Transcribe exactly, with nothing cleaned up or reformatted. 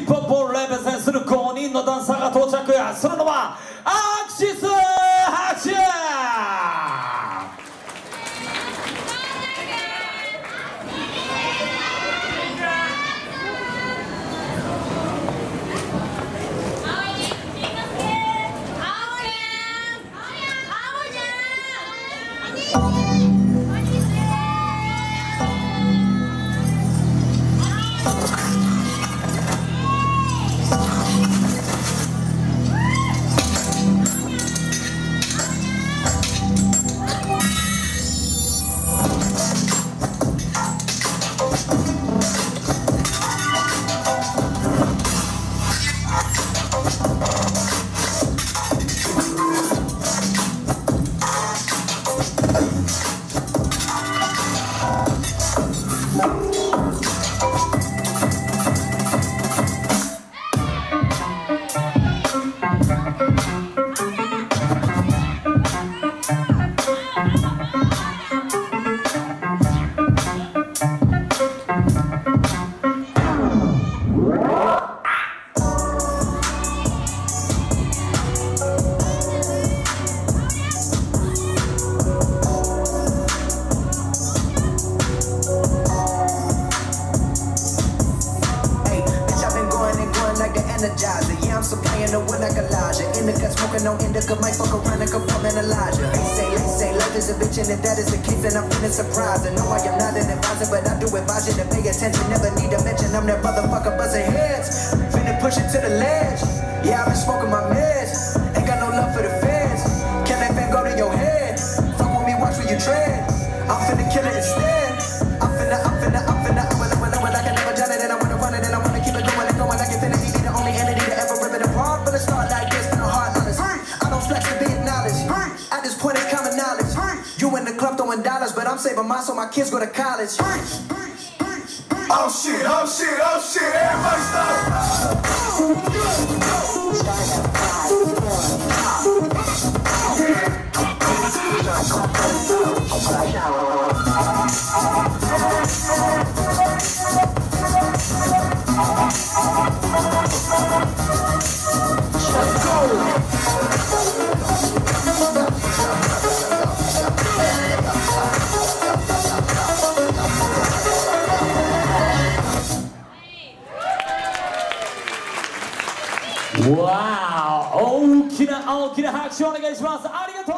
ップホップをレベゼンするごにんのダンサーが到着。その名はアクシス拍手。 Yeah, I'm supplying the wood like Elijah. In the cut smoking on indica, might fuck around and component Elijah. They say, they say, life is a bitch, and if that is the case, then I'm feeling surprised. I know I am not an advisor, but I do advise you to pay attention. Never need to mention I'm that motherfucker buzzing heads. Finna push it to the ledge. Yeah, I've been smoking my meds. Ain't got no love for the feds. Can that fan go to your head? Fuck with me, watch where you tread. I'm finna kill it instead. I'm finna, I'm finna, I'm finna, I'm finna, I'm finna, I can never done it, and I wanna run it, and I wanna keep it going and going. I can finna be the only entity to ever rip it apart. But it's not like this, no hard honest. I don't flex to be acknowledged. At this point, it's common knowledge. You in the club throwing dollars, but I'm saving mine so my kids go to college. Oh shit, oh shit, oh shit, everybody stop. わー、大きな大きな拍手をお願いします。ありがとう。